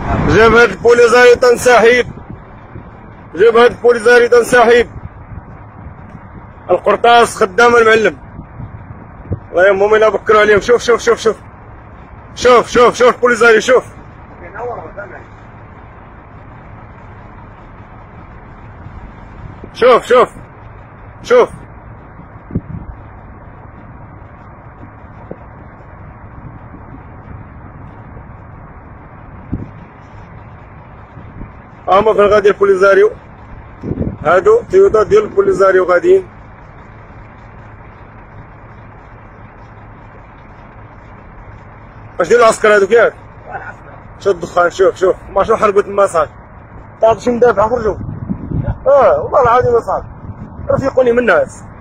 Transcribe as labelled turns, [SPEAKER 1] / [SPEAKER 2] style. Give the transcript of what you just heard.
[SPEAKER 1] جبهة البوليزاريو تنسحب. جبهة البوليزاريو تنسحب. القرطاس خدام المعلم. الله يهمهم الا بكروا عليهم. شوف شوف شوف شوف شوف شوف شوف البوليزاريو شوف. شوف شوف شوف هما فين غادي البوليزاريو. هادو تيوتا ديال البوليزاريو غاديين. اش ديال العسكر هادوك ياك؟ شوف الدخان. شوف شوف ما شنو حرقوا تما صاحبي. تعرف شي مدافع خرجوا. والله العظيم اصاحبي رفيقوني من الناس.